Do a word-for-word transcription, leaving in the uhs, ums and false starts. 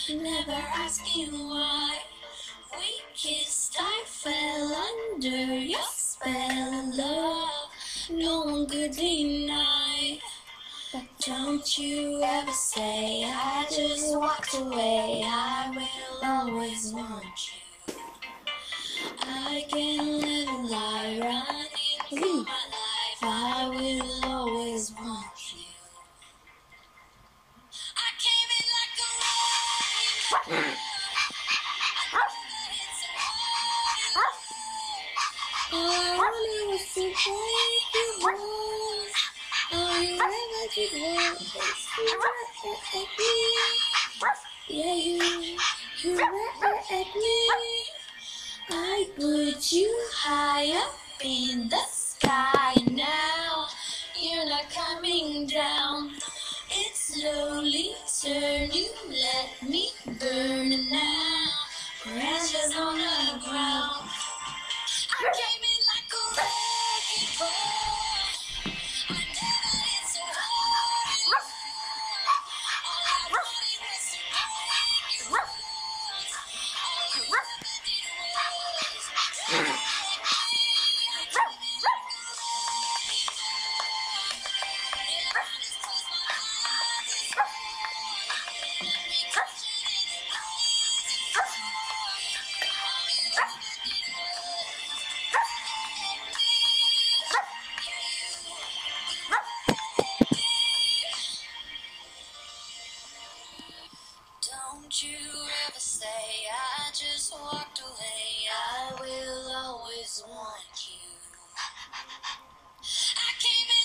never asking why. We kissed, I fell under your spell of love. No one could deny. But don't you ever say I just walked away. I will always want you. I can live a lie running through my life. I will always want you. I came in like a wrecking ball. All I wanted was to break your bones. All you ever did was to at me. Yeah, you, you at me. I put you high up in the sky. Now you're not coming down. It slowly turned. You let me burn now. Ashes on the ground. I came in like a wrecking ball. I never hit so hard. All I wanted was to break your bones. All you ever did was break me. I came in like a wrecking ball. And I just closed my eyes and swore I'd be crashing in the blazing floor. All you ever did Don't you ever say I just walked away. I will always want you. I came in